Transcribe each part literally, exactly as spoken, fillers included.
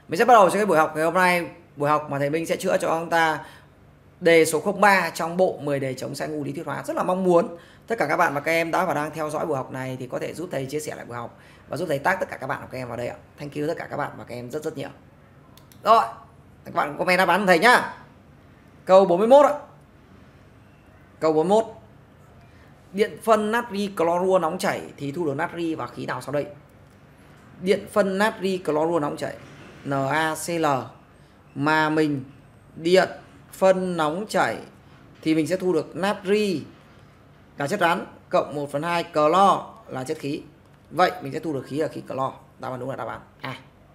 Mình sẽ bắt đầu cho cái buổi học ngày hôm nay, buổi học mà thầy Minh sẽ chữa cho ông ta đề số không ba trong bộ mười đề chống sai ngu lý thuyết hóa. Rất là mong muốn tất cả các bạn và các em đã và đang theo dõi buổi học này thì có thể giúp thầy chia sẻ lại buổi học và giúp thầy tag tất cả các bạn và các em vào đây ạ. Thank you tất cả các bạn và các em rất rất nhiều. Rồi, các bạn comment đáp án của thầy nhá. Câu bốn mươi mốt ạ. Câu bốn mươi mốt. Điện phân natri clorua nóng chảy thì thu được natri và khí nào sau đây? Điện phân natri clorua nóng chảy NaCl mà mình điện phân nóng chảy thì mình sẽ thu được natri là chất rắn cộng một phần hai clo là chất khí. Vậy mình sẽ thu được khí là khí clo. Đáp án đúng là đáp án A.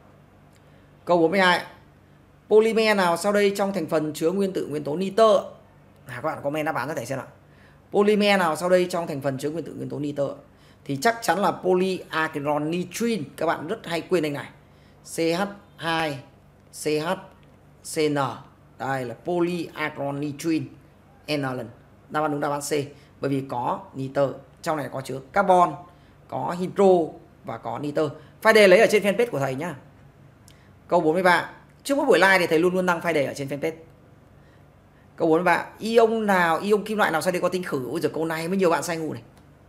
Câu bốn mươi hai. Polymer nào sau đây trong thành phần chứa nguyên tử nguyên tố nitơ? À, các bạn comment đáp án cho thầy xem nào. Polymer nào sau đây trong thành phần chứa nguyên tử nguyên tố nitơ? Thì chắc chắn là polyacrylon nitrin. Các bạn rất hay quên anh này. xê hát hai xê hát xê en. Đây là polyacrylon nitrin N lần. Đáp án đúng đáp án C. Bởi vì có nitơ. Trong này có chứa carbon, có hydro và có nitơ. File đề lấy ở trên fanpage của thầy nhá. Câu bốn mươi ba. Trước mỗi buổi live thì thầy luôn luôn đăng file đề ở trên fanpage. Câu bốn mươi ba. Ion nào, ion kim loại nào sau đây có tính khử? Ôi giời, câu này mới nhiều bạn sai ngu này.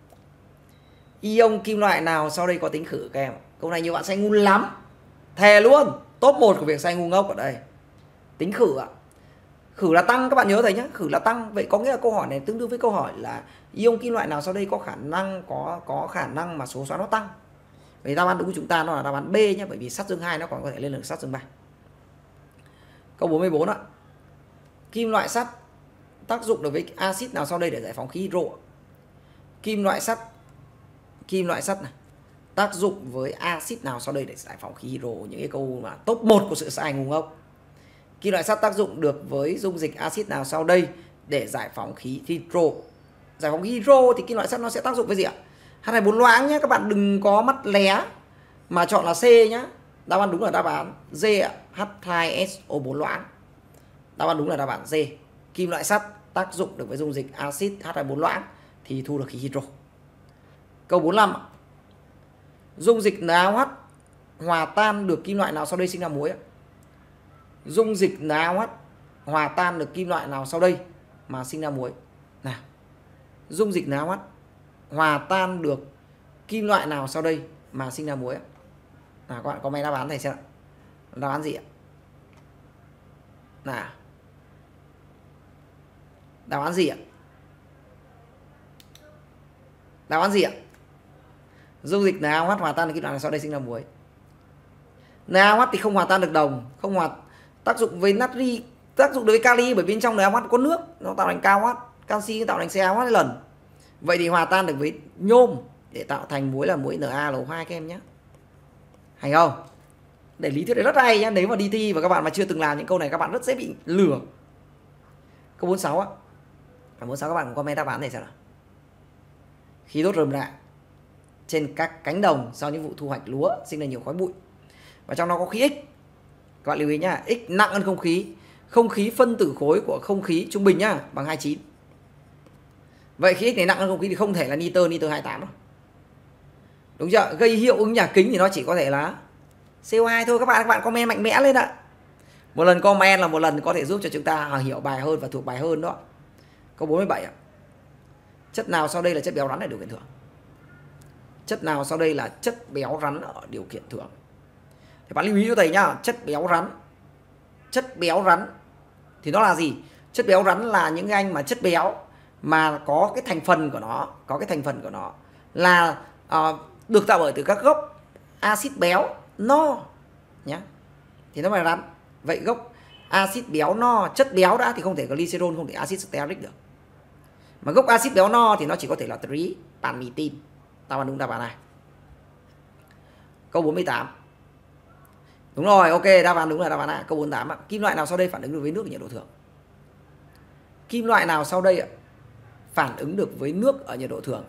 Ion kim loại nào sau đây có tính khử các em? Câu này nhiều bạn sai ngu lắm. Thề luôn. Top một của việc sai ngu ngốc ở đây. Tính khử ạ. Khử là tăng, các bạn nhớ thầy nhé. Khử là tăng. Vậy có nghĩa là câu hỏi này tương đương với câu hỏi là ion kim loại nào sau đây có khả năng có có khả năng mà số xoắn nó tăng. Vậy đáp án đúng của chúng ta nó là đáp án B nhé, bởi vì sắt dương hai nó còn có thể lên được sắt dương ba. Câu bốn mươi bốn ạ. Kim loại sắt tác dụng được với axit nào sau đây để giải phóng khí hydro? Kim loại sắt Kim loại sắt này tác dụng với axit nào sau đây để giải phóng khí hydro? Những cái câu mà top một của sự sai ngu ngốc. Kim loại sắt tác dụng được với dung dịch axit nào sau đây để giải phóng khí hydro? Giải phóng khí hydro thì kim loại sắt nó sẽ tác dụng với gì ạ? H hai bốn loãng nhé, các bạn đừng có mắt lé mà chọn là C nhé. Đáp án đúng là đáp án D ạ, H hai S O bốn loãng. Đáp án đúng là đáp án D. Kim loại sắt tác dụng được với dung dịch axit H hai bốn loãng thì thu được khí hydro. Câu bốn mươi lăm. Dung dịch NaOH hòa tan được kim loại nào sau đây sinh ra muối ạ? Dung dịch NaOH hòa tan được kim loại nào sau đây mà sinh ra muối? Nào. Dung dịch NaOH hòa tan được kim loại nào sau đây mà sinh ra muối ạ? Nào, các bạn comment đáp án thầy xem ạ. Đáp án gì ạ? Nào. Đáp án gì ạ? Đáp án gì ạ? Dung dịch NaOH hòa tan được kim loại nào sau đây sinh ra muối? NaOH thì không hòa tan được đồng, không hòa tác dụng với natri, tác dụng đối với kali, bởi bên trong NaOH có nước, nó tạo thành KOH, canxi tạo thành CaOH lần. Vậy thì hòa tan được với nhôm để tạo thành muối là muối NaLO hai các em nhé. Hay không? Để lý thuyết này rất hay nhé. Nếu mà đi thi và các bạn mà chưa từng làm những câu này các bạn rất dễ bị lừa. Câu bốn mươi sáu á. bốn mươi sáu các bạn cũng comment đáp án này xem nào. Khí đốt rơm rạ trên các cánh đồng sau những vụ thu hoạch lúa sinh ra nhiều khói bụi. Và trong đó có khí X. Các bạn lưu ý nhá, X nặng hơn không khí. Không khí phân tử khối của không khí trung bình nhá, bằng hai mươi chín. Vậy khí X này nặng hơn không khí thì không thể là nitơ, nitơ hai mươi tám đâu. Đúng chưa? Gây hiệu ứng nhà kính thì nó chỉ có thể là C O hai thôi. Các bạn các bạn comment mạnh mẽ lên ạ. Một lần comment là một lần có thể giúp cho chúng ta hiểu bài hơn và thuộc bài hơn đó. Câu bốn mươi bảy ạ. Chất nào sau đây là chất béo rắn ở điều kiện thường? Chất nào sau đây là chất béo rắn ở điều kiện thường? Thì bạn lưu ý cho thầy nhá, chất béo rắn. Chất béo rắn thì nó là gì? Chất béo rắn là những cái anh mà chất béo mà có cái thành phần của nó, có cái thành phần của nó là uh, được tạo bởi từ các gốc axit béo no nhá. Thì nó là rắn. Vậy gốc axit béo no, chất béo đã thì không thể glycerol, không thể axit stearic được. Mà gốc axit béo no thì nó chỉ có thể là trypanmethyl. Đáp án đúng đáp án này. Câu bốn mươi tám. Đúng rồi, ok, đáp án đúng là đáp án A. Câu bốn mươi tám ạ. Kim loại nào sau đây phản ứng được với nước ở nhiệt độ thường? Kim loại nào sau đây ạ phản ứng được với nước ở nhiệt độ thường?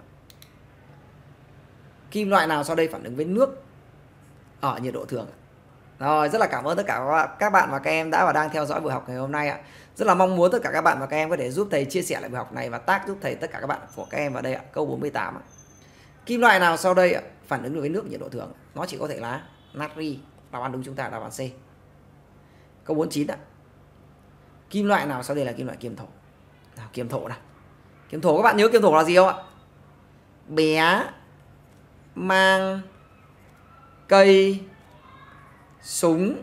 Kim loại nào sau đây phản ứng với nước ở nhiệt độ thường? Rồi, rất là cảm ơn tất cả các bạn và các em đã và đang theo dõi buổi học ngày hôm nay ạ. Rất là mong muốn tất cả các bạn và các em có thể giúp thầy chia sẻ lại buổi học này và tag giúp thầy tất cả các bạn của các em vào đây ạ. Câu bốn mươi tám ạ. Kim loại nào sau đây ạ phản ứng được với nước ở nhiệt độ thường? Nó chỉ có thể là natri. Đáp án đúng chúng ta là đáp án C. Câu bốn mươi chín ạ. Kim loại nào sau đây là kim loại kiềm thổ? Nào, kiềm thổ nào. Kiềm thổ các bạn nhớ kiềm thổ là gì không ạ? Bé, mang, cây, súng,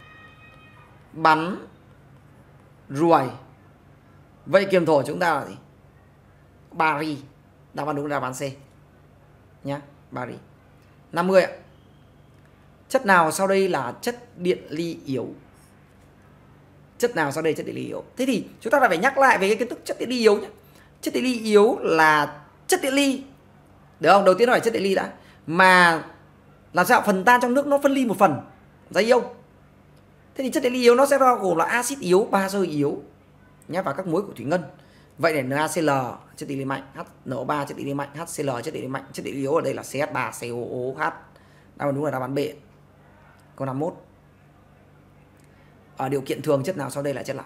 bắn, ruồi. Vậy kiềm thổ chúng ta là gì? Bari. Đáp án đúng là đáp án C nhá, bari. năm mươi ạ. Chất nào sau đây là chất điện ly yếu? Chất nào sau đây chất điện ly yếu? Thế thì chúng ta lại phải nhắc lại về cái kiến thức chất điện ly yếu nhé. Chất điện ly yếu là chất điện ly, được không? Đầu tiên nó phải chất điện ly đã. Mà làm sao phần tan trong nước nó phân ly một phần ra ion. Thế thì chất điện ly yếu nó sẽ bao gồm là axit yếu, bazơ yếu nhé, và các muối của thủy ngân. Vậy để NaCl chất điện ly mạnh, H N O ba chất điện ly mạnh, HCl chất điện ly mạnh, chất điện ly yếu ở đây là C H ba C O O H. Đáp án đúng là đáp án B. Câu năm mươi mốt. Ở điều kiện thường chất nào sau đây là chất lỏng?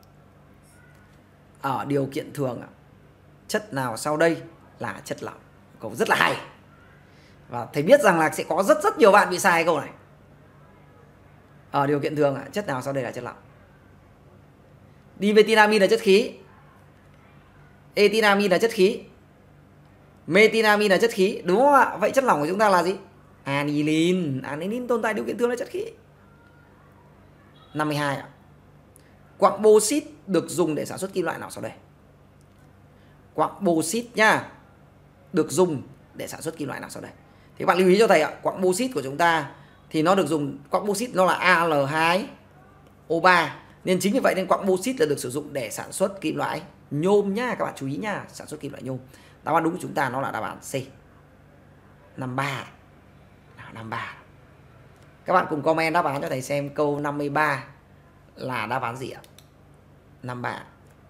Ở điều kiện thường chất nào sau đây là chất lỏng? Câu rất là hay. Và thầy biết rằng là sẽ có rất rất nhiều bạn bị sai câu này. Ở điều kiện thường chất nào sau đây là chất lỏng? Dimethylamine là chất khí, ethylamine là chất khí, methylamine là chất khí, đúng không ạ? Vậy chất lỏng của chúng ta là gì? Aniline. Aniline tồn tại điều kiện thường là chất khí. năm mươi hai ạ. Quặng bauxit được dùng để sản xuất kim loại nào sau đây? Quặng bauxit nhá, được dùng để sản xuất kim loại nào sau đây? Thì các bạn lưu ý cho thầy ạ, quặng bauxit của chúng ta thì nó được dùng, quặng bauxit nó là A L hai O ba, nên chính vì vậy nên quặng bauxit là được sử dụng để sản xuất kim loại nhôm nhá, các bạn chú ý nhá, sản xuất kim loại nhôm. Đáp án đúng của chúng ta nó là đáp án C. năm mươi ba. Nào, năm mươi ba. Các bạn cùng comment đáp án cho thầy xem câu năm mươi ba là đáp án gì ạ? năm mươi ba.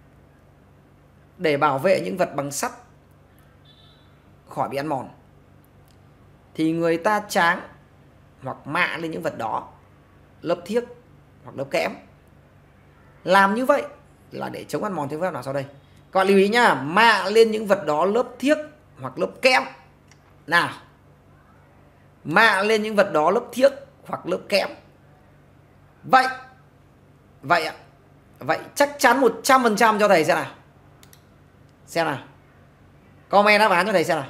Để bảo vệ những vật bằng sắt khỏi bị ăn mòn thì người ta tráng hoặc mạ lên những vật đó lớp thiếc hoặc lớp kẽm. Làm như vậy là để chống ăn mòn theo phép nào sau đây? Các bạn lưu ý nhá, mạ lên những vật đó lớp thiếc hoặc lớp kẽm. Nào, mạ lên những vật đó lớp thiếc hoặc lớp kẽm. Vậy Vậy ạ. Vậy chắc chắn một trăm phần trăm cho thầy xem nào. Xem nào. Comment đáp án cho thầy xem nào.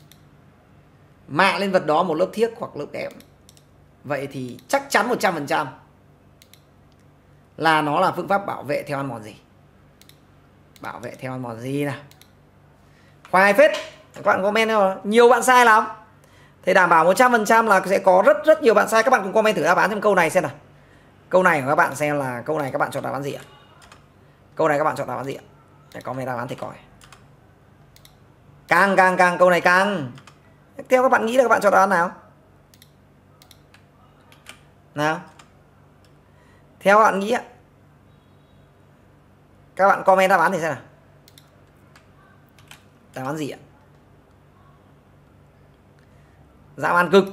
Mạ lên vật đó một lớp thiếc hoặc lớp kẽm. Vậy thì chắc chắn một trăm phần trăm là nó là phương pháp bảo vệ theo ăn mòn gì? Bảo vệ theo ăn mòn gì nào? Khoai phết. Các bạn comment thôi. Nhiều bạn sai lắm. Thầy đảm bảo một trăm phần trăm là sẽ có rất rất nhiều bạn sai. Các bạn cùng comment thử đáp án trong câu này xem nào. Câu này của các bạn xem là câu này các bạn chọn đáp án gì ạ? Câu này các bạn chọn đáp án gì ạ? Để comment đáp án thì coi. Càng càng càng câu này càng. Theo các bạn nghĩ là các bạn chọn đáp án nào? Nào. Theo các bạn nghĩ ạ. Các bạn comment đáp án thì xem nào. Đáp án gì ạ? Dã man cực.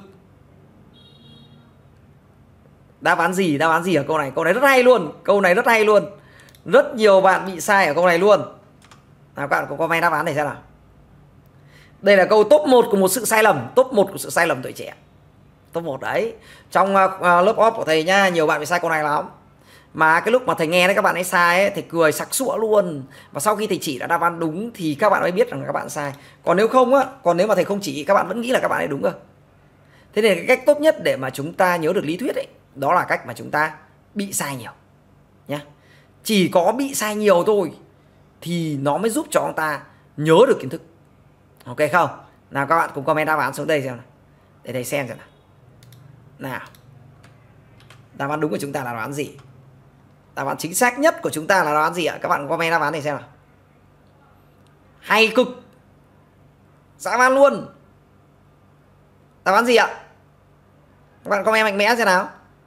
Đáp án gì? Đáp án gì ở câu này? Câu này rất hay luôn. Câu này rất hay luôn. Rất nhiều bạn bị sai ở câu này luôn. Nào các bạn có comment đáp án này xem nào. Đây là câu top một của một sự sai lầm. Top một của sự sai lầm tuổi trẻ. Top một đấy. Trong uh, lớp off của thầy nha, nhiều bạn bị sai câu này lắm. Mà cái lúc mà thầy nghe đấy các bạn ấy sai ấy, thầy cười sặc sụa luôn. Và sau khi thầy chỉ là đáp án đúng thì các bạn mới biết rằng các bạn sai. Còn nếu không á, còn nếu mà thầy không chỉ, các bạn vẫn nghĩ là các bạn ấy đúng cơ. Thế nên cái cách tốt nhất để mà chúng ta nhớ được lý thuyết ấy, đó là cách mà chúng ta bị sai nhiều nhá. Chỉ có bị sai nhiều thôi thì nó mới giúp cho chúng ta nhớ được kiến thức. Ok không? Nào các bạn cùng comment đáp án xuống đây xem nào. Để thầy xem xem nào. Nào. Đáp án đúng của chúng ta là đáp án gì? Đáp án chính xác nhất của chúng ta là đáp án gì ạ? Các bạn comment đáp án này xem nào. Hay cực. Dã man luôn. Đáp án gì ạ? Các bạn comment mạnh mẽ xem nào.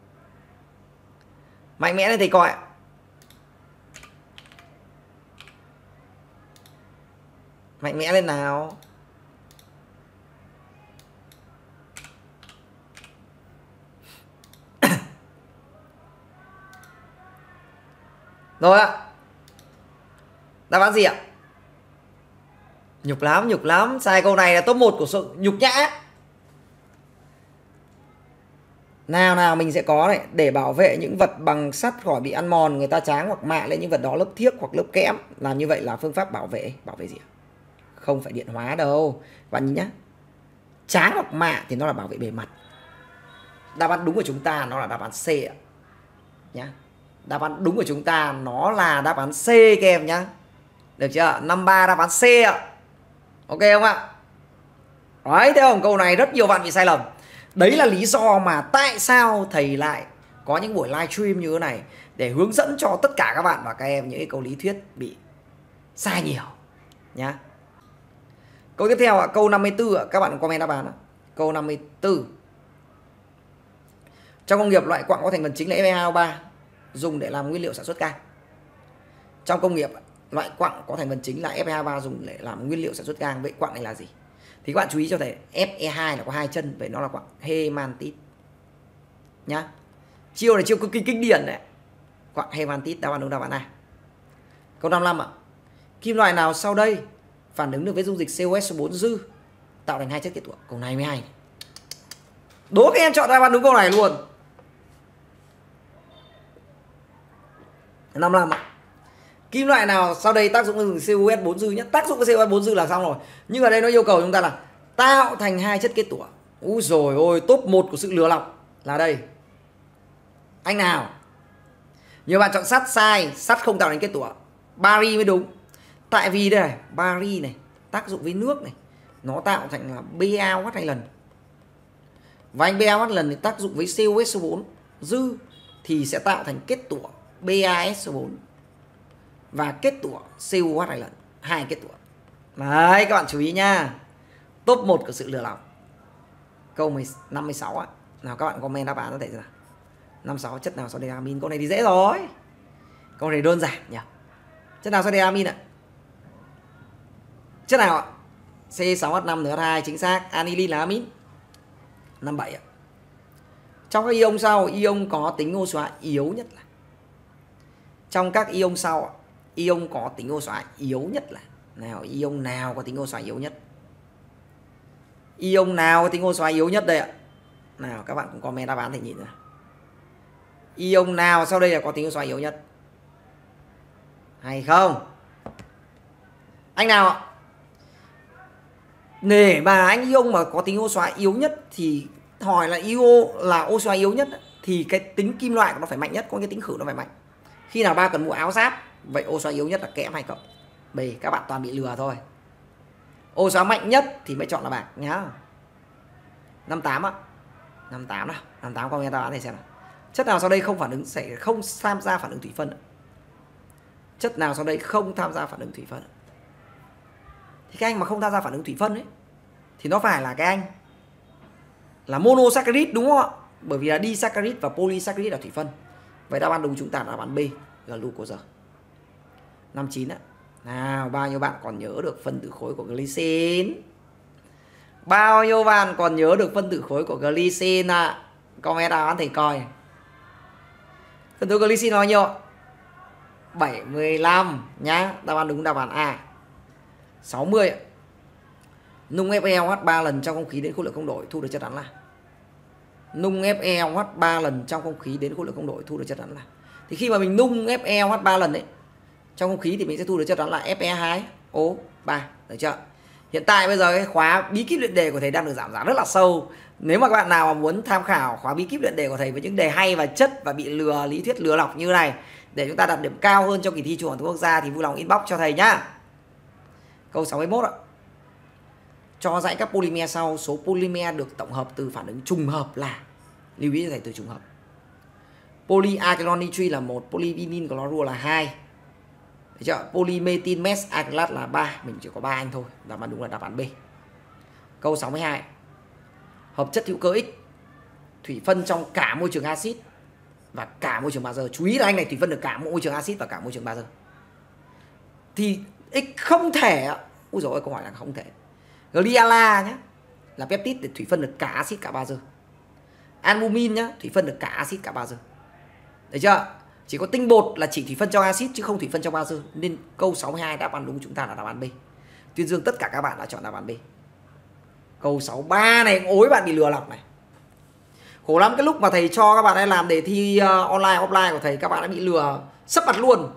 Mạnh mẽ lên thầy coi ạ. Mạnh mẽ lên nào. Rồi ạ. Đáp án gì ạ? Nhục lắm, nhục lắm. Sai câu này là top một của sự nhục nhã. Nào nào mình sẽ có này, để bảo vệ những vật bằng sắt khỏi bị ăn mòn, người ta tráng hoặc mạ lên những vật đó lớp thiếc hoặc lớp kẽm. Làm như vậy là phương pháp bảo vệ. Bảo vệ gì? Không phải điện hóa đâu. Các bạn nhìn nhá. Tráng hoặc mạ thì nó là bảo vệ bề mặt. Đáp án đúng của chúng ta nó là đáp án C ạ. Nhá. Đáp án đúng của chúng ta nó là đáp án C các em nhá. Được chưa? năm ba đáp án C ạ. Ok không ạ? Đấy, thấy không? Câu này rất nhiều bạn bị sai lầm. Đấy là lý do mà tại sao thầy lại có những buổi live stream như thế này để hướng dẫn cho tất cả các bạn và các em những cái câu lý thuyết bị sai nhiều nhá. Câu tiếp theo ạ, câu năm mươi tư ạ, các bạn comment đáp án ạ. Câu năm mươi tư. Trong công nghiệp, loại quặng có thành phần chính là F e hai O ba dùng để làm nguyên liệu sản xuất gang. Trong công nghiệp, loại quặng có thành phần chính là F e hai O ba dùng để làm nguyên liệu sản xuất gang. Vậy quặng này là gì? Thì các bạn chú ý cho thầy, F e hai là có hai chân, vậy nó là quặng hemantit nhá. Chiêu này chiêu cực kỳ kinh điển đấy. Quặng hemantit, đáp án đúng đáp án A. Câu năm mươi lăm ạ. Kim loại nào sau đây phản ứng được với dung dịch C O S số bốn dư tạo thành hai chất kết tủa? Câu này mới hay. Đố các em chọn đáp án đúng câu này luôn. năm mươi lăm ạ. Kim loại nào sau đây tác dụng với C O S bốn dư nhé. Tác dụng với C O S bốn dư là xong rồi. Nhưng ở đây nó yêu cầu chúng ta là tạo thành hai chất kết tủa. Úi dồi ôi, top một của sự lừa lọc là đây. Anh nào? Nhiều bạn chọn sắt, sai. Sắt không tạo thành kết tủa. Bari mới đúng. Tại vì đây này, bari này tác dụng với nước này, nó tạo thành là BaOH hai lần. Và anh BaOH lần thì tác dụng với C O S số bốn dư thì sẽ tạo thành kết tủa BaS số bốn và kết tủa C O H hai lần, hai kết tủa. Đấy, các bạn chú ý nha. Top một của sự lừa lọc. Câu năm mươi sáu á. Nào các bạn comment đáp án có thể nào. năm mươi sáu, chất nào sau đây là amin? Câu này thì dễ rồi. Câu này đơn giản nhỉ. Chất nào sau đây là amin ạ? Chất nào ạ? C sáu H năm N H hai, chính xác. Anilin là amin. năm mươi bảy ạ. Trong các ion sau, ion có tính oxy hóa yếu nhất là. Trong các ion sau, ion có tính oxy hóa yếu nhất là. Nào, ion nào có tính oxy hóa yếu nhất? Ion nào có tính oxy hóa yếu nhất đây ạ? Nào, các bạn cũng comment đáp án thì nhìn ra. Ion nào sau đây là có tính oxy hóa yếu nhất? Hay không? Anh nào ạ? Để mà anh ion mà có tính oxy hóa yếu nhất thì hỏi là ion là oxy hóa yếu nhất thì cái tính kim loại của nó phải mạnh nhất, có cái tính khử nó phải mạnh. Khi nào ba cần mua áo giáp, vậy oxy hóa yếu nhất là kẽm hay cộng? B, các bạn toàn bị lừa thôi. Oxy hóa mạnh nhất thì mới chọn là bạc nhá. năm mươi tám á. năm mươi tám nào. năm mươi tám comment đáp án này xem nào. Chất nào sau đây không phản ứng sẽ không tham gia phản ứng thủy phân? Chất nào sau đây không tham gia phản ứng thủy phân? Thì cái anh mà không tham gia phản ứng thủy phân ấy thì nó phải là cái anh là monosaccharide đúng không ạ? Bởi vì là disaccharide và polysaccharide là thủy phân. Vậy đáp án đúng chúng ta là đáp án B, glucose. năm mươi chín ạ. Nào, bao nhiêu bạn còn nhớ được phân tử khối của glycine? Bao nhiêu bạn còn nhớ được phân tử khối của glycine ạ? À? Comment đáp án thầy coi. Phân tử glycine là bao nhiêu ạ? bảy mươi lăm nhá. Đáp án đúng đáp án A. sáu mươi ạ. Nung F e O H ba lần trong không khí đến khối lượng không đổi, thu được chất rắn là. Nung F e O H ba lần trong không khí đến khối lượng không đổi, thu được chất rắn là. Thì khi mà mình nung F e O H ba lần đấy trong không khí thì mình sẽ thu được chất rắn là F e hai O ba, được chưa? Hiện tại bây giờ cái khóa bí kíp luyện đề của thầy đang được giảm giá rất là sâu. Nếu mà các bạn nào mà muốn tham khảo khóa bí kíp luyện đề của thầy với những đề hay và chất và bị lừa lý thuyết lừa lọc như này để chúng ta đạt điểm cao hơn trong kỳ thi Trung học phổ thông quốc gia thì vui lòng inbox cho thầy nhá. Câu sáu mươi mốt ạ. Cho dãy các polymer sau, số polymer được tổng hợp từ phản ứng trùng hợp là. Lưu ý cho thầy từ trùng hợp. Polyacrylon nitrile là một, polyvinyl chlorua là hai. Được chưa? Polymethyl mesh acrylat là ba, mình chỉ có ba anh thôi. Đáp án đúng là đáp án B. Câu sáu mươi hai. Hợp chất hữu cơ X thủy phân trong cả môi trường axit và cả môi trường bazơ. Chú ý là anh này thủy phân được cả môi trường axit và cả môi trường bazơ. Thì X không thể. Úi dồi ôi, câu hỏi là không thể. Gliala nhé, là peptide để thủy phân được cả axit cả bazơ. Albumin nhá, thủy phân được cả axit cả bazơ. Được chưa? Chỉ có tinh bột là chỉ thủy phân trong axit chứ không thủy phân trong bazơ. Nên câu sáu mươi hai đáp án đúng chúng ta là đáp án B. Tuyên dương tất cả các bạn đã chọn đáp án B. Câu sáu mươi ba này ối bạn bị lừa lọc này. Khổ lắm, cái lúc mà thầy cho các bạn ấy làm đề thi uh, online offline của thầy, các bạn đã bị lừa sấp mặt luôn.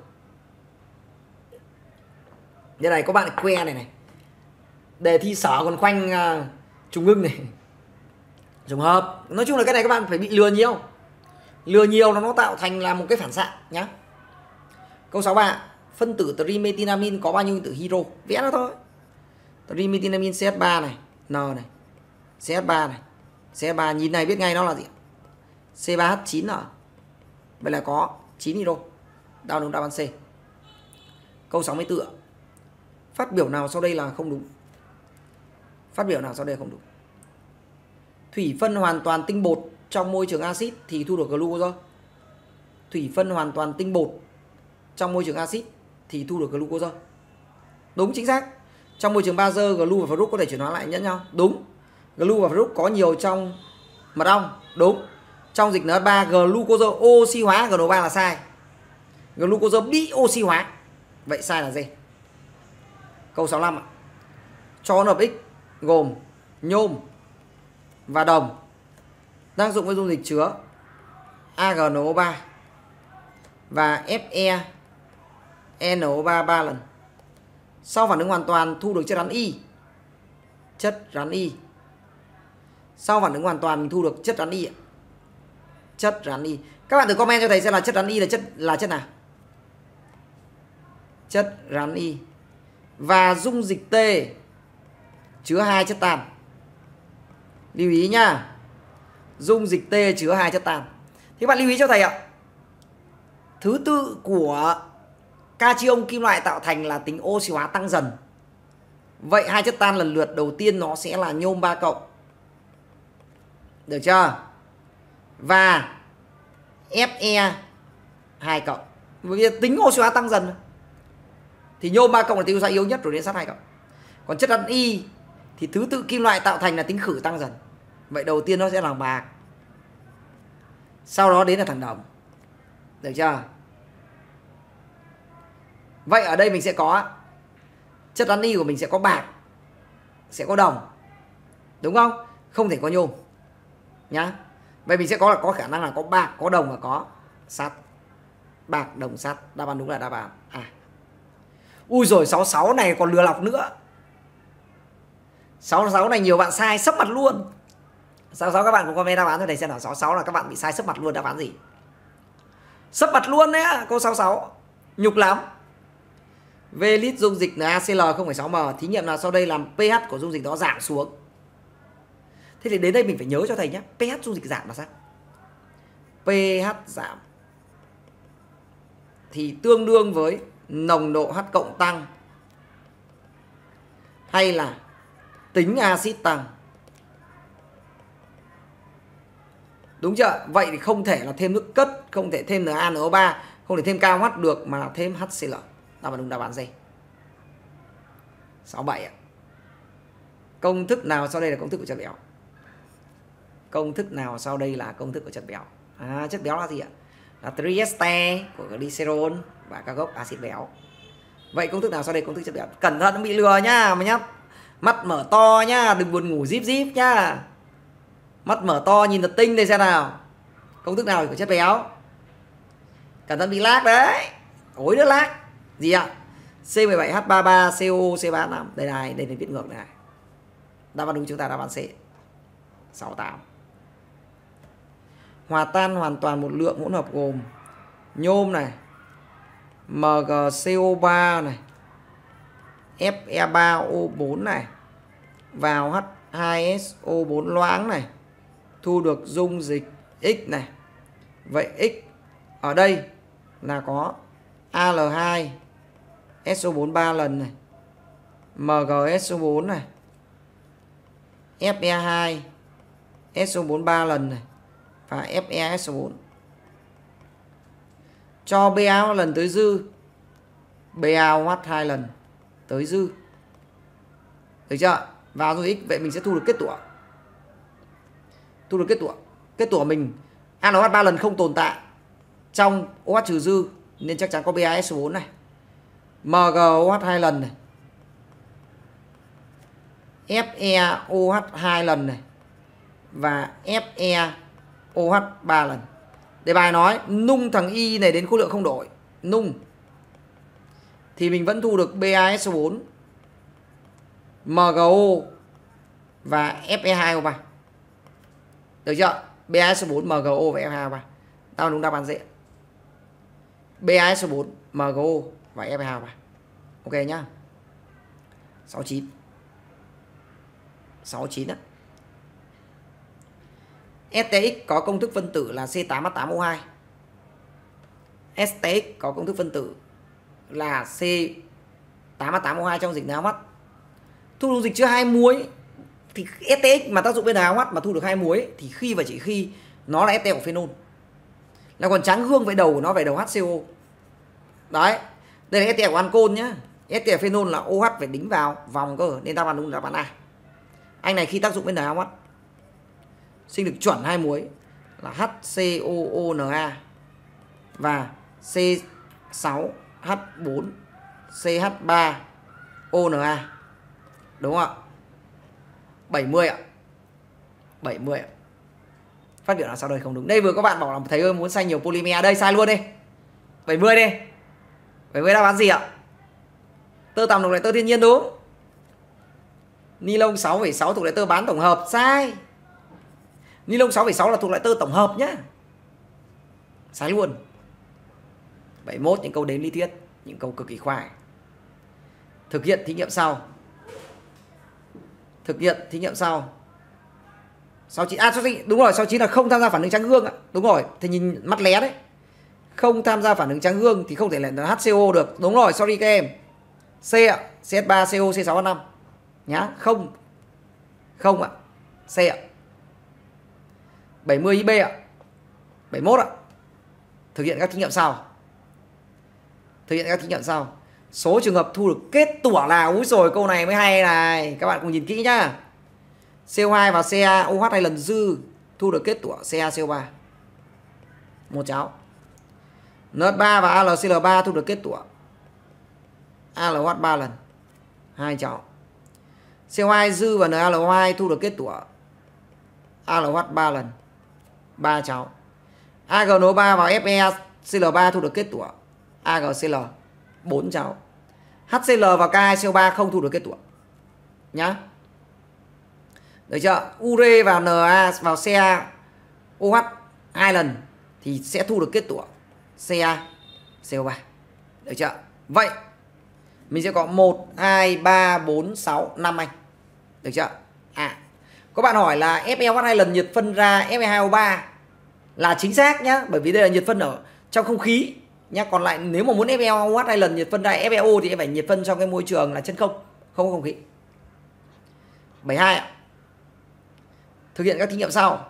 Như này có bạn que này này, đề thi sở còn khoanh uh, Trung Ngưng này, trùng hợp. Nói chung là cái này các bạn phải bị lừa nhiều, lừa nhiều là nó tạo thành là một cái phản xạ nhá. Câu sáu ba, phân tử trimethylamine có bao nhiêu nguyên tử hydro? Vẽ nó thôi. Trimethylamine C H ba này, N này, C H ba này, C H ba nhìn này biết ngay nó là gì? C ba H chín N. Vậy là có chín hydro. Đáp đúng đáp án C. Câu sáu mươi tư, phát biểu nào sau đây là không đúng? Phát biểu nào sau đây không đúng? Thủy phân hoàn toàn tinh bột trong môi trường axit thì thu được glucose. Thủy phân hoàn toàn tinh bột trong môi trường axit thì thu được glucose. Đúng, chính xác. Trong môi trường bazơ, glu và fruct có thể chuyển hóa lại lẫn nhau. Đúng. Glu và fruct có nhiều trong mật ong. Đúng. Trong dịch N H ba, glucose oxy hóa G N O ba là sai. Glucose bị oxy hóa. Vậy sai là D. Câu sáu mươi lăm ạ. Cho hỗn hợp X gồm nhôm và đồng tác dụng với dung dịch chứa A G N O ba và F E N O ba ba lần. Sau phản ứng hoàn toàn thu được chất rắn Y. Chất rắn Y. Sau phản ứng hoàn toàn mình thu được chất rắn Y. Chất rắn Y. Các bạn thử comment cho thầy xem là chất rắn Y là chất là chất nào? Chất rắn Y. Và dung dịch T chứa hai chất tan. Lưu ý nhá. Dung dịch T chứa hai chất tan. Thì các bạn lưu ý cho thầy ạ. Thứ tự của cation kim loại tạo thành là tính oxy hóa tăng dần. Vậy hai chất tan lần lượt đầu tiên nó sẽ là nhôm ba cộng. Được chưa? Và Fe hai cộng. Bởi vì tính oxy hóa tăng dần. Thì nhôm ba cộng là tính oxy hóa yếu nhất rồi đến sắt hai cộng. Còn chất rắn Y thì thứ tự kim loại tạo thành là tính khử tăng dần. Vậy đầu tiên nó sẽ là bạc. Sau đó đến là thằng đồng. Được chưa? Vậy ở đây mình sẽ có chất rắn Y của mình sẽ có bạc, sẽ có đồng. Đúng không? Không thể có nhôm. Nhá. Vậy mình sẽ có là có khả năng là có bạc, có đồng và có sắt. Bạc, đồng, sắt. Đáp án đúng là đáp án A. Ui rồi sáu mươi sáu này còn lừa lọc nữa. sáu mươi sáu này nhiều bạn sai sấp mặt luôn. sáu mươi sáu các bạn cũng comment đáp án cho thầy xem là sáu mươi sáu là các bạn bị sai sấp mặt luôn, đáp án gì? Sấp mặt luôn đấy ạ, câu sáu mươi sáu. Nhục lắm. V lít dung dịch NaCl không phẩy sáu mol, thí nghiệm nào sau đây làm pH của dung dịch đó giảm xuống? Thế thì đến đây mình phải nhớ cho thầy nhé, pH dung dịch giảm là sao? pH giảm thì tương đương với nồng độ H cộng tăng hay là tính axit tăng? Đúng chưa? Vậy thì không thể là thêm nước cất, không thể thêm NaNO ba, không thể thêm KOH được mà là thêm HCl. Đáp án đúng đáp án D. sáu mươi bảy ạ. Công thức nào sau đây là công thức của chất béo? Công thức nào sau đây là công thức của chất béo? À, chất béo là gì ạ? Là triester của glycerol và các gốc axit béo. Vậy công thức nào sau đây công thức chất béo? Cẩn thận bị lừa nhá, mà nhá. Mắt mở to nhá, đừng buồn ngủ díp díp nhá. Mắt mở to nhìn thật tinh đây xem nào. Công thức nào của chất béo? Cẩn thận bị lag đấy. Ối nữa lag. Gì ạ? C mười bảy H ba mươi ba C O C ba mươi lăm. Đây này, đây là viết ngược này. Đáp án đúng chúng ta đáp án C. sáu mươi tám. Hòa tan hoàn toàn một lượng hỗn hợp gồm nhôm này, M G C O ba này, F E ba O bốn này vào H hai S O bốn loãng này, thu được dung dịch X này. Vậy X ở đây là có A L hai S O bốn ba lần này, M G S O bốn này, F E hai S O bốn ba lần này và F E S O bốn. Cho BaO lần tới dư, BaOH hai lần tới dư. Được chưa? Vào dung dịch X, vậy mình sẽ thu được kết tủa. Thu được kết tủa. Kết tủa mình A L H ba lần không tồn tại trong OH trừ dư nên chắc chắn có BaS O bốn này. MgOH hai lần này. FeOH hai lần này và FeNO OH ba lần. Đề bài nói nung thằng Y này đến khối lượng không đổi, nung thì mình vẫn thu được B a S O bốn, M G O và F E hai O ba. Được chưa? B a S O bốn, M G O và F E hai O ba. Tao đúng đáp án dễ. B a S O bốn, M G O và F E hai O ba. Ok nhá. sáu mươi chín. sáu mươi chín á. S T X có công thức phân tử là C tám H tám O hai. S T X có công thức phân tử là C tám H tám O hai trong dịch en a ô hát. Thu được dịch chứa hai muối thì S T X mà tác dụng bên en a ô hát mà thu được hai muối ấy, thì khi và chỉ khi nó là ester của phenol. Là còn tráng gương với đầu của nó về đầu H C O. Đấy, đây là ester của ancol nhá. Ester phenol là OH phải đính vào vòng cơ, nên đáp án đúng là đáp án A. Anh này khi tác dụng bên en a ô hát sinh được chuẩn hai muối là H C O O N A và C sáu H bốn C H ba O N A. Đúng không ạ? bảy mươi ạ. bảy mươi ạ. Phát biểu là sau đây không đúng. Đây vừa các bạn bảo là thầy ơi muốn xay nhiều polymer. Đây sai luôn đi. bảy mươi đi. bảy mươi đáp án gì ạ? Tơ tằm thuộc lại tơ thiên nhiên đúng. Ni lông sáu phẩy sáu thuộc lại tơ bán tổng hợp. Sai. Ni lông sáu phẩy sáu là thuộc lại tơ tổng hợp nhá. Sai luôn. bảy mươi mốt những câu đếm lý thuyết, những câu cực kỳ khoai. Thực hiện thí nghiệm sau. Thực hiện thí nghiệm sau. sáu mươi chín à đúng rồi, sáu mươi chín là không tham gia phản ứng tráng gương ạ. Đúng rồi, thì nhìn mắt lé đấy. Không tham gia phản ứng tráng gương thì không thể là H C O được. Đúng rồi, sorry các em. C ạ, C H ba C O C sáu H năm nhá, không. Không ạ. C ạ. bảy mươi I B ạ. bảy mươi mốt ạ. Thực hiện các thí nghiệm sau. Thực hiện các thí nghiệm sau. Số trường hợp thu được kết tủa là, úi rồi câu này mới hay này. Các bạn cùng nhìn kỹ nhá. C O hai và Ca O H hai lần dư thu được kết tủa Ca C O ba. Một cháu. N H ba và A L C L ba thu được kết tủa A L O H ba lần. Hai cháu. C O hai dư và N A L O hai thu được kết tủa A L O H ba lần. Ba cháu. A G N O ba và F E C L ba thu được kết tủa A G C L. Bốn cháu. H C L và K hai C O ba không thu được kết tủa nhá. Được chưa? Ure và Na vào Ca O H hai lần thì sẽ thu được kết tủa Ca C O ba. Được chưa? Vậy mình sẽ có một, hai, ba, bốn, sáu, năm anh. Được chưa? À, có bạn hỏi là F E O H hai lần nhiệt phân ra F E hai O ba là chính xác nhá, bởi vì đây là nhiệt phân ở trong không khí nhá. Còn lại nếu mà muốn F E O H hai lần nhiệt phân ra F E O thì phải nhiệt phân trong cái môi trường là chân không, không có không khí. bảy mươi hai ạ. Thực hiện các thí nghiệm sau.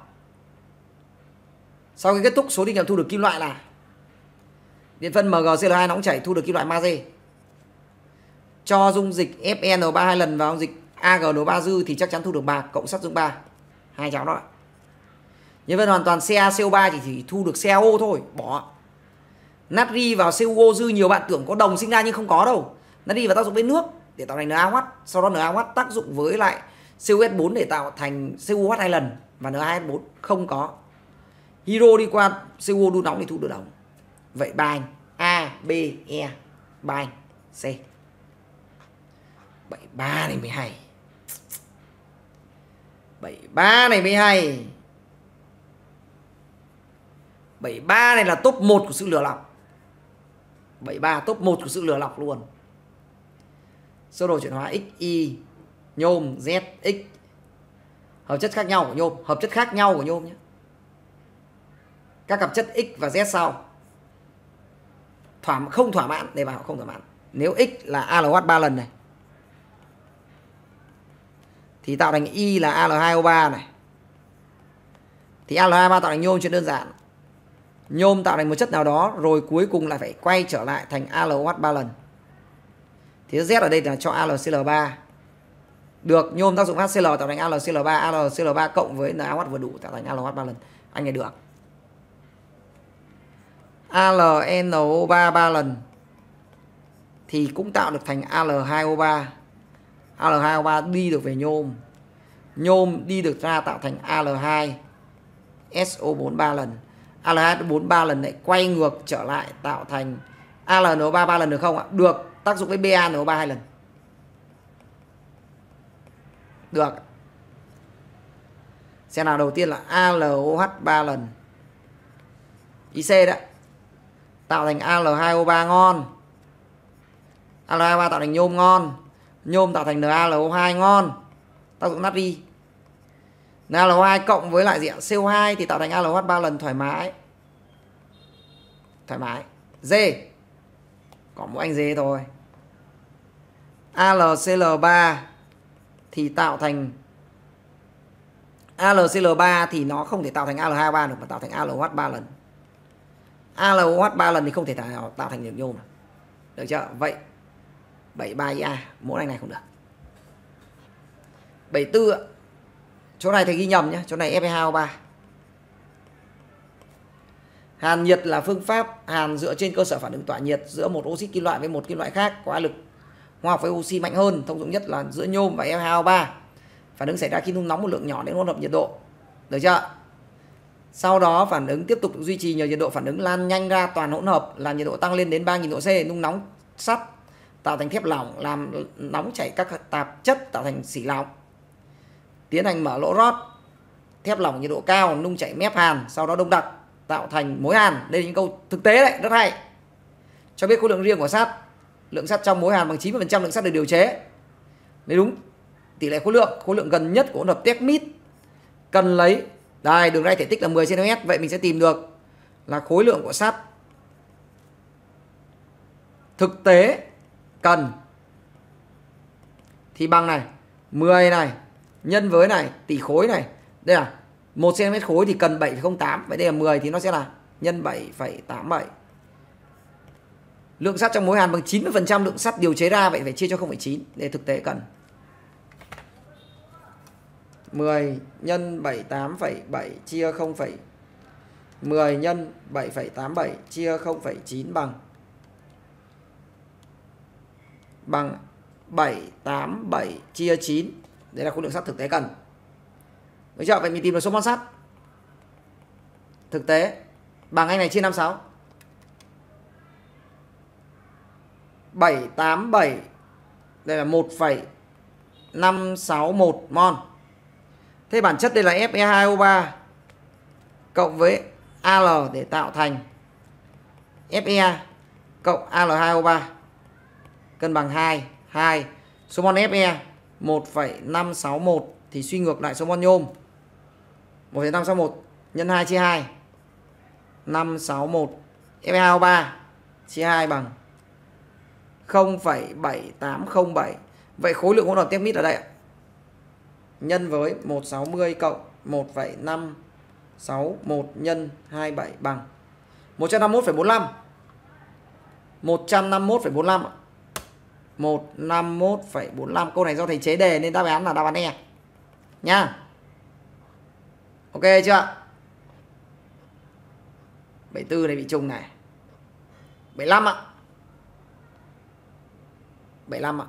Sau khi kết thúc, số thí nghiệm thu được kim loại là điện phân M G C L hai nóng chảy thu được kim loại magie. Cho dung dịch F E N ba hai lần vào dung dịch A G N ba dư thì chắc chắn thu được bạc cộng sắt dung ba. Hai cháu đó. Nhân phân hoàn toàn Ca C O ba chỉ, chỉ thu được C A O thôi, bỏ. Natri vào C U O dư nhiều bạn tưởng có đồng sinh ra nhưng không có đâu. Natri vào tác dụng với nước để tạo thành N A O H, sau đó N A O H tác dụng với lại C O S bốn để tạo thành C U O H hai lần và N hai S bốn không có. Hydro đi qua C U O đun nóng thì thu được đồng. Vậy ba anh A, B, E, ba anh C. bảy mươi ba này mới hay. bảy mươi ba này mới hay. bảy mươi ba này là top một của sự lừa lọc. bảy mươi ba top một của sự lừa lọc luôn. Sơ đồ chuyển hóa X, Y, nhôm, Z, X. Hợp chất khác nhau của nhôm, hợp chất khác nhau của nhôm nhé. Các cặp chất X và Z sau. Thỏa không thỏa mãn, đề bảo không thỏa mãn. Nếu X là A L O H ba lần này thì tạo thành Y là A L hai O ba này. Thì A L hai O ba tạo thành nhôm chuyện đơn giản. Nhôm tạo thành một chất nào đó rồi cuối cùng lại phải quay trở lại thành A L O H ba lần. Thì Z ở đây là cho A L C L ba. Được, nhôm tác dụng H C L tạo thành A L C L ba, A L C L ba cộng với N A O H vừa đủ tạo thành A L O H ba lần. Anh này được. A L N O ba ba lần thì cũng tạo được thành A L hai O ba. A L hai O ba đi được về nhôm. Nhôm đi được ra tạo thành A L hai ét o bốn ba lần, a lờ hai bốn ba lần lại quay ngược trở lại tạo thành a lờ en o ba ba lần được không ạ? Được, tác dụng với bê a en o ba hai lần. Được. Xem nào, đầu tiên là a lờ o hát ba lần. i xê đấy. Tạo thành a lờ hai o ba ngon. a lờ hai o ba tạo thành nhôm ngon. Nhôm tạo thành en a lờ o hai ngon. Tác dụng natri. en a lờ o hai cộng với lại gì ạ? xê o hai thì tạo thành a lờ o hát ba lần thoải mái. Thoải mái. D. Có mỗi anh D thôi. a lờ xê lờ ba thì tạo thành a lờ xê lờ ba thì nó không thể tạo thành a lờ hai o ba được mà tạo thành a lờ o hát ba lần. a lờ o hát ba lần thì không thể tạo, tạo thành được nhôm. Được chưa? Vậy bảy ba i a, mỗi anh này không được. bảy tư ạ. Chỗ này thầy ghi nhầm nhé, chỗ này ép e hai o ba. Hàn nhiệt là phương pháp hàn dựa trên cơ sở phản ứng tỏa nhiệt giữa một oxit kim loại với một kim loại khác có áp lực hóa học với oxy mạnh hơn, thông dụng nhất là giữa nhôm và ép e hai o ba. Phản ứng xảy ra khi nung nóng một lượng nhỏ đến hỗn hợp nhiệt độ. Được chưa? Sau đó phản ứng tiếp tục duy trì nhờ nhiệt độ phản ứng lan nhanh ra toàn hỗn hợp là nhiệt độ tăng lên đến ba nghìn độ C, nung nóng sắt tạo thành thép lỏng, làm nóng chảy các tạp chất tạo thành xỉ lỏng. Tiến hành mở lỗ rót thép lỏng nhiệt độ cao, nung chảy mép hàn, sau đó đông đặc tạo thành mối hàn. Đây là những câu thực tế đấy, rất hay. Cho biết khối lượng riêng của sắt. Lượng sắt trong mối hàn bằng chín mươi phần trăm lượng sắt được điều chế. Đấy đúng. Tỷ lệ khối lượng, khối lượng gần nhất của hỗn hợp tét mít cần lấy. Đây, đường ray thể tích là mười xăng ti mét, vậy mình sẽ tìm được là khối lượng của sắt thực tế cần thì bằng này, mười này nhân với này tỷ khối này. Đây là một xăng ti mét khối thì cần bảy phẩy không tám. Vậy đây là mười thì nó sẽ là nhân bảy phẩy tám bảy. Lượng sắt trong mối hàn bằng chín mươi phần trăm lượng sắt điều chế ra, vậy phải chia cho không phẩy chín để thực tế cần. mười nhân bảy mươi tám phẩy bảy chia không, mười nhân bảy phẩy tám bảy chia không phẩy chín bằng bằng bảy trăm tám mươi bảy chia chín. Đấy là khối lượng sắt thực tế cần. Được chưa? Vậy mình tìm được số mol sắt thực tế bằng anh này chia năm mươi sáu. bảy trăm tám mươi bảy đây là một phẩy năm sáu một mol. Thế bản chất đây là ép e hai o ba cộng với a lờ để tạo thành ép e cộng a lờ hai o ba cân bằng hai. hai. Số mol ép e một phẩy năm sáu một thì suy ngược lại số mol nhôm. một phẩy năm sáu một nhân hai chia hai. năm sáu một ép e hai o ba chia hai bằng không phẩy bảy tám không bảy. Vậy khối lượng hỗn hợp tét mít ở đây ạ. Nhân với một trăm sáu mươi cộng một phẩy năm sáu một nhân hai mươi bảy bằng một trăm năm mươi mốt phẩy bốn lăm. một trăm năm mươi mốt phẩy bốn lăm ạ. một trăm năm mươi mốt phẩy bốn lăm. Câu này do thầy chế đề nên đáp án là đáp án E nha. Ok chưa? bảy mươi tư này bị trùng này. bảy mươi lăm ạ. bảy mươi lăm ạ.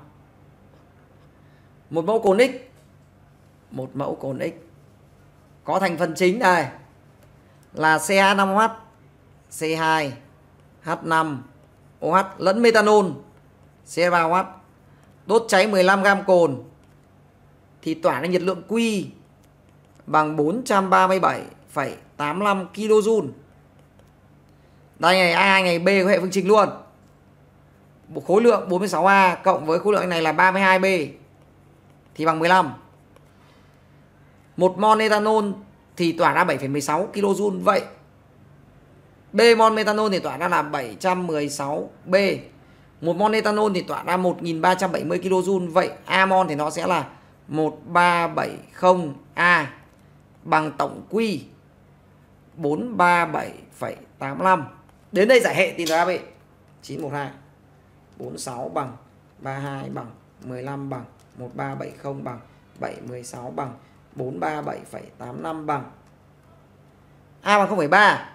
Một mẫu cồn X, một mẫu cồn X có thành phần chính đây là xê hát năm o hát, xê hai hát năm o hát lẫn metanol xê ba o hát. Đốt cháy mười lăm gam cồn thì tỏa ra nhiệt lượng Q bằng bốn trăm ba mươi bảy phẩy tám mươi lăm kilojoule. Đây này, A này B có hệ phương trình luôn. Một khối lượng bốn mươi sáu A cộng với khối lượng này là ba mươi hai B thì bằng mười lăm. Một mol ethanol thì tỏa ra bảy phẩy mười sáu kilojoule. Vậy B mol metanol thì tỏa ra là bảy trăm mười sáu B. Một mol ethanol thì tỏa ra một nghìn ba trăm bảy mươi kilojoule. Vậy A mol thì nó sẽ là một nghìn ba trăm bảy mươi A bằng tổng Q bốn trăm ba mươi bảy phẩy tám mươi lăm. Đến đây giải hệ tìm ra B. chín một hai bốn mươi sáu bằng ba mươi hai bằng mười lăm bằng một nghìn ba trăm bảy mươi bằng bảy trăm mười sáu bằng bốn trăm ba mươi bảy phẩy tám mươi lăm bằng A bằng không phẩy ba,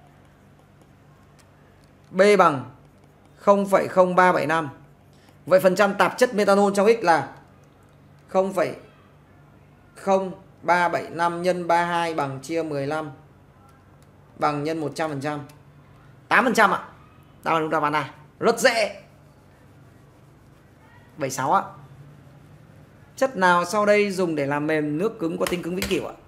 B bằng không phẩy không ba bảy năm. Vậy phần trăm tạp chất metanol trong X là không phẩy không ba bảy năm nhân ba mươi hai bằng chia mười lăm bằng nhân một trăm phần trăm. tám phần trăm ạ. Đó là chúng ta bán này. Rất dễ. bảy mươi sáu ạ. Chất nào sau đây dùng để làm mềm nước cứng có tính cứng vĩnh cửu ạ?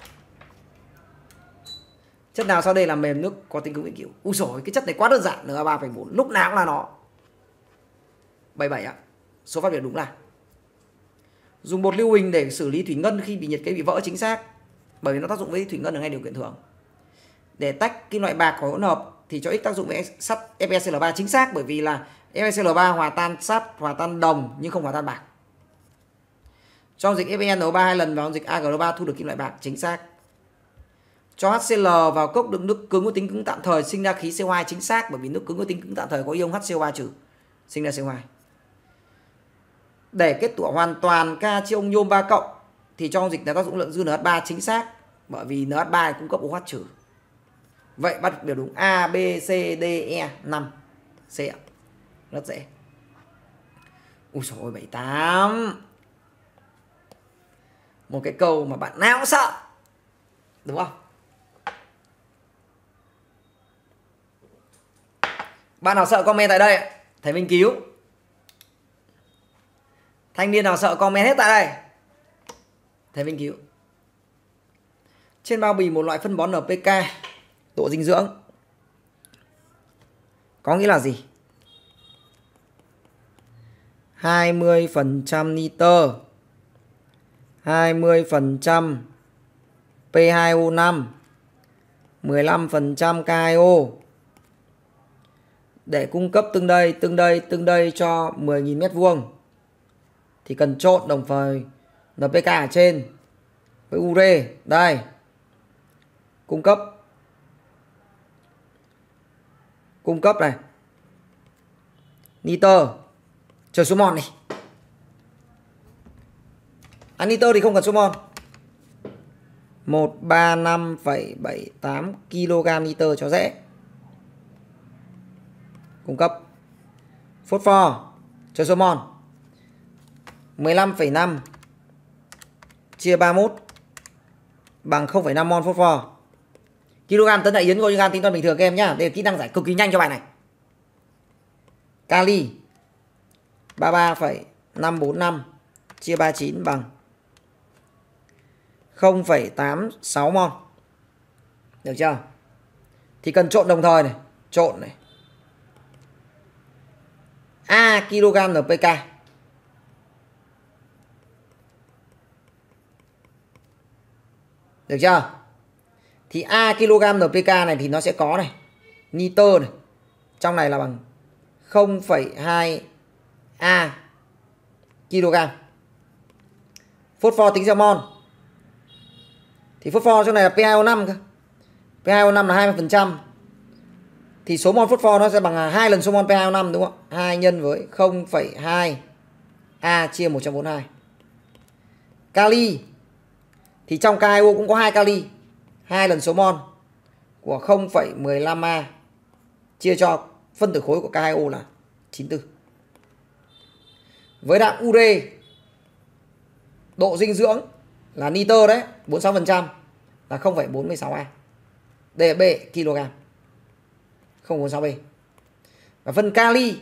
Chất nào sau đây làm mềm nước có tính cứng vĩnh cửu? Úi dồi, cái chất này quá đơn giản, N A ba phẩy bốn, lúc nào cũng là nó. bảy mươi bảy ạ. Số phát biểu đúng là dùng bột lưu huỳnh để xử lý thủy ngân khi bị nhiệt kế bị vỡ, chính xác. Bởi vì nó tác dụng với thủy ngân ở ngay điều kiện thường. Để tách kim loại bạc khỏi hỗn hợp thì cho X tác dụng với sắt FeCl ba, chính xác, bởi vì là FeCl ba hòa tan sắt, hòa tan đồng nhưng không hòa tan bạc. Cho dịch FeNO ba hai lần vào dịch A G L ba thu được kim loại bạc, chính xác. Cho HCl vào cốc đựng nước cứng có tính cứng tạm thời sinh ra khí C O hai, chính xác, bởi vì nước cứng có tính cứng tạm thời có ion HCO ba trừ sinh ra C O hai. Để kết tủa hoàn toàn cation nhôm ba cộng thì trong dịch là tác dụng lượng dư N H ba, chính xác, bởi vì N H ba cung cấp OH trừ. Vậy bắt biểu đúng A, B, C, D, E, năm. C ạ. Rất dễ. Ui dồi ôi, bảy mươi tám. Một cái câu mà bạn nào cũng sợ. Đúng không? Bạn nào sợ comment tại đây, thầy Minh cứu. Thanh niên nào sợ comment hết tại đây, thầy Minh cứu. Trên bao bì một loại phân bón en pê ca, độ dinh dưỡng có nghĩa là gì? hai mươi phần trăm nitơ, hai mươi phần trăm P hai O năm, mười lăm phần trăm K hai O. Để cung cấp tương đây, tương đây, tương đây cho mười nghìn mét vuông thì cần trộn đồng thời en pê ca ở trên với ure. Đây. Cung cấp. Cung cấp này. Nitơ. Chờ số mol này. À, nitơ thì không cần số mol. một trăm ba mươi lăm phẩy bảy tám ki lô gam nitơ cho dễ. Cung cấp. Phốt pho cho số mol mười lăm phẩy năm chia ba mươi mốt bằng không phẩy năm mol phốt pho. Kg tấn đại yến kg tính toán bình thường các em nhá. Đây là kỹ năng giải cực kỳ nhanh cho bài này. Kali ba mươi ba phẩy năm bốn năm chia ba mươi chín bằng không phẩy tám sáu mol. Được chưa? Thì cần trộn đồng thời này, trộn này. A kg en pê ca. Được chưa? Thì A kg en pê ca này thì nó sẽ có này, nitơ này. Trong này là bằng không phẩy hai A kg. Phốt pho tính theo mol. Thì phốt pho trong này là P hai O năm cơ. P hai O năm là hai mươi phần trăm. Thì số mol phốt pho nó sẽ bằng hai lần số mol P hai O năm, đúng không? hai nhân với không phẩy hai A chia một trăm bốn mươi hai. Kali thì trong K hai O cũng có hai kali, hai lần số mol của không phẩy mười lăm A chia cho phân tử khối của K hai O là chín mươi tư. Với đạm ure, độ dinh dưỡng là nitơ đấy, bốn mươi sáu phần trăm là không phẩy bốn mươi sáu A. Đây là B kg. không bốn sáu B. Và phân kali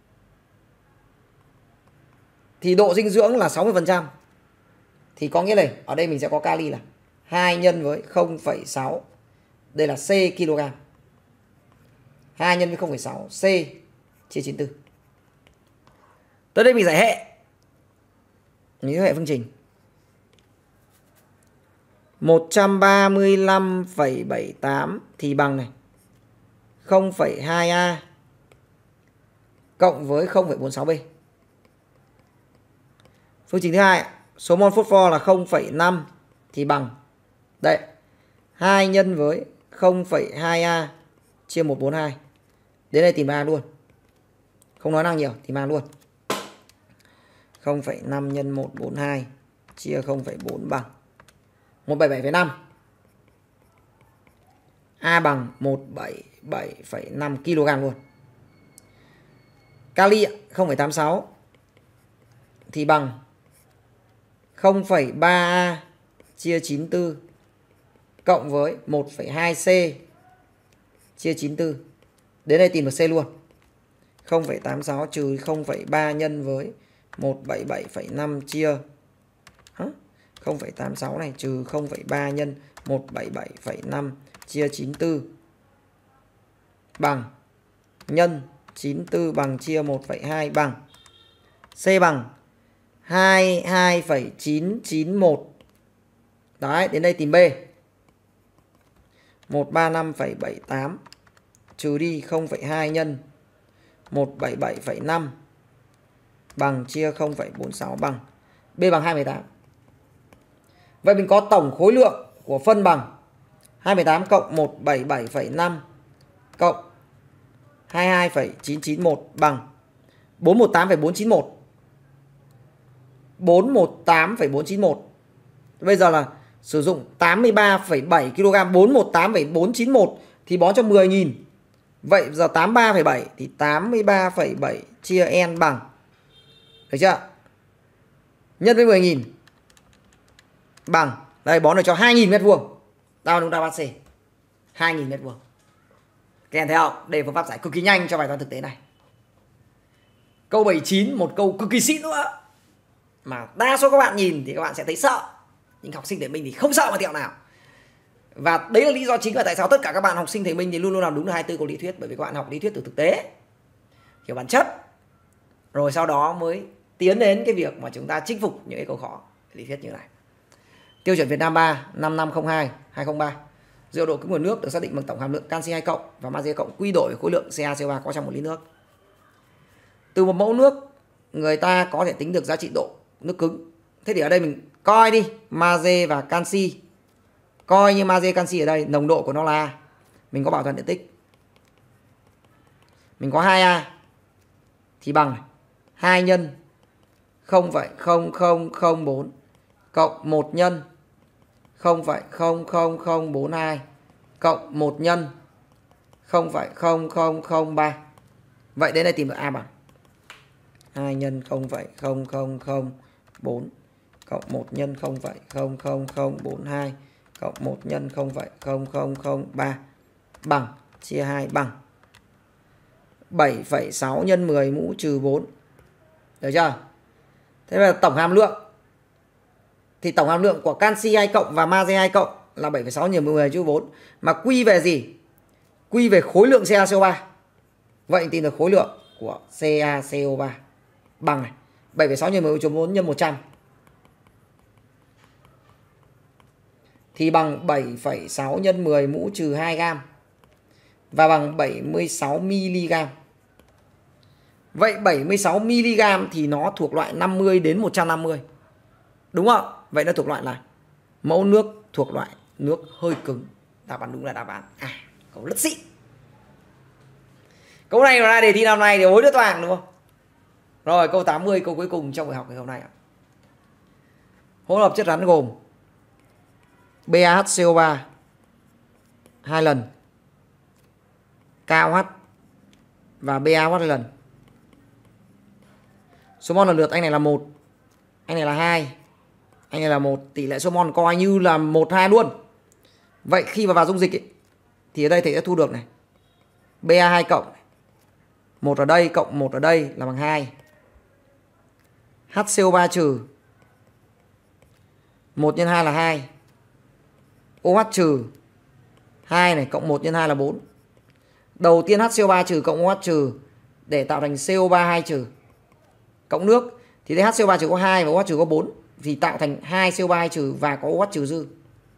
thì độ dinh dưỡng là sáu mươi phần trăm. Thì có nghĩa là ở đây mình sẽ có kali là hai nhân với không phẩy sáu. Đây là C kg. hai nhân với không phẩy sáu C chia chín mươi tư. Tới đây mình giải hệ. Mình giải hệ phương trình. một trăm ba mươi lăm phẩy bảy tám thì bằng này không phẩy hai A cộng với không phẩy bốn sáu B. Phương trình thứ hai, số mol phốt pho là không phẩy năm thì bằng đây, hai nhân với không phẩy hai A chia một trăm bốn mươi hai. Đến đây tìm A luôn. Không nói năng nhiều, tìm A luôn. không phẩy năm nhân một trăm bốn mươi hai chia không phẩy bốn bằng một trăm bảy mươi bảy phẩy năm. A bằng một trăm bảy mươi bảy phẩy năm kg luôn. Kali không phẩy tám mươi sáu thì bằng không phẩy ba A chia chín mươi tư cộng với một phẩy hai C chia chín mươi tư. Đến đây tìm được C luôn. không phẩy tám sáu trừ không phẩy ba nhân với một trăm bảy mươi bảy phẩy năm chia không phẩy tám sáu này trừ không phẩy ba nhân một trăm bảy mươi bảy phẩy năm chia chín mươi tư bằng nhân chín mươi tư bằng chia một phẩy hai bằng C bằng hai mươi hai phẩy chín chín một. Đấy, đến đây tìm B. một trăm ba mươi lăm phẩy bảy tám trừ đi không phẩy hai nhân một trăm bảy mươi bảy phẩy năm bằng chia không phẩy bốn mươi sáu bằng B bằng hai mươi tám. Vậy mình có tổng khối lượng của phân bằng hai mươi tám cộng một trăm bảy mươi bảy phẩy năm cộng hai mươi hai phẩy chín chín một bằng bốn trăm mười tám phẩy bốn trăm chín mươi mốt. bốn trăm mười tám phẩy bốn trăm chín mươi mốt. Bây giờ là sử dụng tám mươi ba phẩy bảy ki lô gam, bốn trăm mười tám phẩy bốn trăm chín mươi mốt thì bón cho mười nghìn. Vậy giờ tám mươi ba phẩy bảy thì tám mươi ba phẩy bảy chia N bằng, được chưa? Nhân với mười nghìn bằng, đây bón được cho hai nghìn mét vuông. Đáp đúng đáp án C. hai nghìn mét vuông. Các em thấy không? Đây là phương pháp giải cực kỳ nhanh cho bài toán thực tế này. Câu bảy mươi chín, một câu cực kỳ xịn nữa. Mà đa số các bạn nhìn thì các bạn sẽ thấy sợ. Nhưng học sinh Thầy Minh thì không sợ một tẹo nào. Và đấy là lý do chính là tại sao tất cả các bạn học sinh Thầy Minh thì luôn luôn làm đúng được hai mươi tư câu lý thuyết. Bởi vì các bạn học lý thuyết từ thực tế, hiểu bản chất, rồi sau đó mới tiến đến cái việc mà chúng ta chinh phục những cái câu khó lý thuyết như này. Tiêu chuẩn Việt Nam ba năm năm không hai hai không ba. Rượu độ cứng nguồn nước được xác định bằng tổng hàm lượng canxi hai cộng và magie cộng quy đổi khối lượng Ca xê o ba có trong một lít nước. Từ một mẫu nước người ta có thể tính được giá trị độ nước cứng. Thế thì ở đây mình coi đi magie và canxi. Coi như magie canxi ở đây nồng độ của nó là, mình có bảo toàn điện tích, mình có hai A thì bằng hai nhân không phẩy không không không bốn cộng một nhân không phẩy không không không bốn hai cộng một nhân không phẩy không không không ba. Vậy đến đây tìm được A bằng hai nhân không phẩy không không không bốn cộng một nhân không phẩy không không không bốn hai cộng một nhân không phẩy không không không ba bằng chia hai bằng bảy phẩy sáu nhân mười mũ trừ bốn. Được chưa? Thế là tổng hàm lượng thì tổng hàm lượng của canxi hai cộng và magie hai cộng là bảy phẩy sáu nhân mười trừ bốn, mà quy về gì? Quy về khối lượng Ca xê o ba. Vậy tìm được khối lượng của Ca xê o ba bằng này, bảy phẩy sáu nhân mười trừ bốn nhân một trăm thì bằng bảy phẩy sáu nhân mười mũ trừ hai gam và bằng bảy mươi sáu mi-li-gam. Vậy bảy mươi sáu mi-li-gam thì nó thuộc loại năm mươi đến một trăm năm mươi. Đúng không? Vậy nó thuộc loại là mẫu nước thuộc loại nước hơi cứng. Đáp án đúng là đáp án à, câu rất xịn. Câu này là đề thi năm nay thì hối đứa toàn đúng không? Rồi câu tám mươi, câu cuối cùng trong buổi học ngày hôm nay. Hỗn hợp chất rắn gồm BaHCO ba hai lần, KOH và BaOH hai lần. Số mol lần lượt anh này là một, anh này là hai, anh này là một, tỷ lệ số mol coi như là một hai luôn. Vậy khi mà vào dung dịch ấy, thì ở đây thầy sẽ thu được này Ba hai cộng, một ở đây cộng một ở đây là bằng hai. HCO ba trừ một nhân hai là hai. OH trừ hai này cộng một nhân hai là bốn. Đầu tiên HCO ba trừ cộng OH trừ để tạo thành C O ba hai trừ cộng nước thì đây HCO ba trừ có hai và OH trừ có bốn thì tạo thành hai C O ba hai trừ và có OH trừ dư.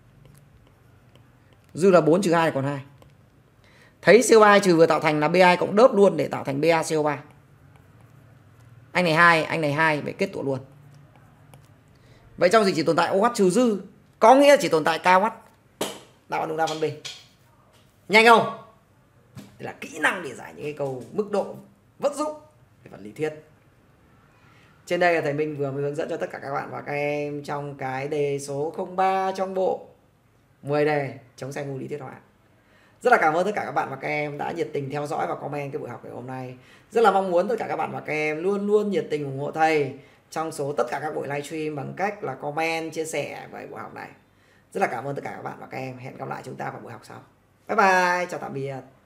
Dư là bốn trừ hai là còn hai. Thấy C O ba hai trừ vừa tạo thành là B hai cộng đớp luôn để tạo thành BaCO ba. Anh này hai, anh này hai, vậy kết tủa luôn. Vậy trong dịch chỉ tồn tại OH trừ dư, có nghĩa chỉ tồn tại KOH. Đáp án đúng đáp án B. Nhanh không? Đây là kỹ năng để giải những cái câu mức độ vận dụng về phần lý thuyết. Trên đây là thầy Minh vừa mới hướng dẫn cho tất cả các bạn và các em trong cái đề số không ba trong bộ mười đề chống sai môn lý thuyết hóa. Rất là cảm ơn tất cả các bạn và các em đã nhiệt tình theo dõi và comment cái buổi học ngày hôm nay. Rất là mong muốn tất cả các bạn và các em luôn luôn nhiệt tình ủng hộ thầy trong số tất cả các buổi livestream bằng cách là comment, chia sẻ về buổi học này. Rất là cảm ơn tất cả các bạn và các em. Hẹn gặp lại chúng ta vào buổi học sau. Bye bye, chào tạm biệt.